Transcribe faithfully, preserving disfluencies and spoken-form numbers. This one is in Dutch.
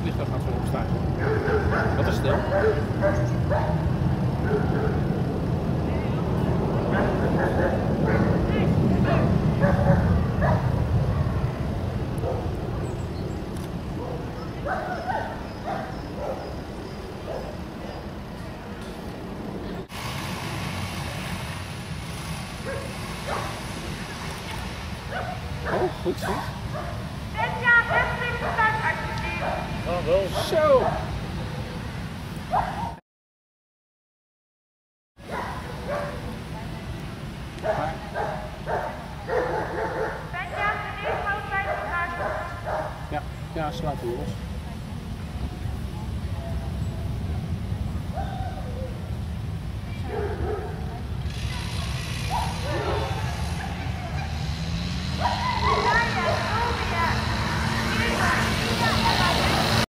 vliegtuig gaat voorop staan. Dat is stil. Oh, goed zo. Benja, heftig start alsjeblieft. Oh, wel. Zo. Benja, de eerste hoofdlijn van Ja, ja, slaat hem los.